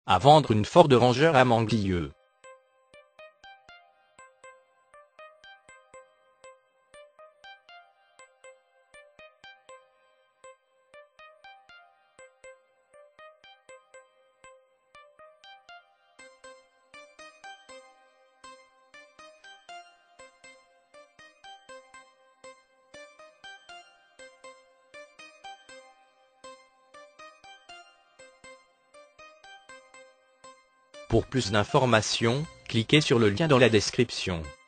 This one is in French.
à vendre une Ford Ranger à Manglieu. Pour plus d'informations, cliquez sur le lien dans la description.